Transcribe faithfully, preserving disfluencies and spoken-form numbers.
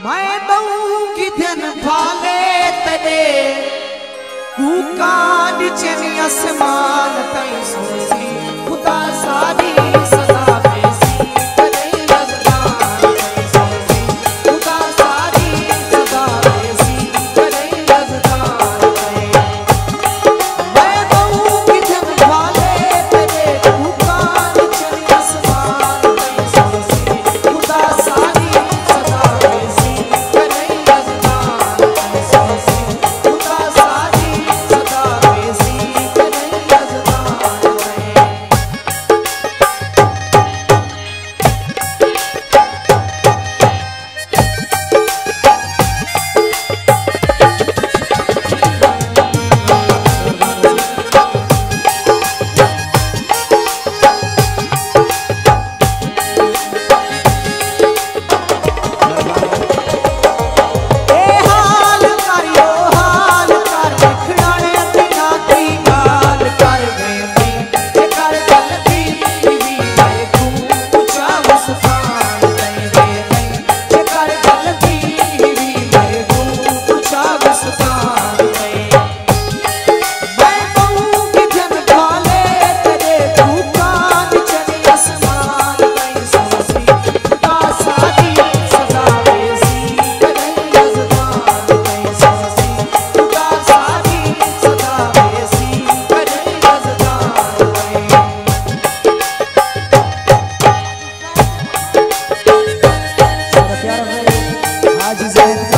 मैं दूंगी धन भाले तले कुकान चनी आसमान तई सोसी खुदा सारी सदा बेसी करे रज़दान तई सोसी खुदा सारी सदा बेसी करे रज़दान तई मैं दूंगी धन भाले तले कुकान चनी आसमान तई सोसी खुदा सारी सदा बेसी करे रज़दान तई सोसी खुदा सारी सदा बेसी करे रज़दान तई हाजी ज़ैन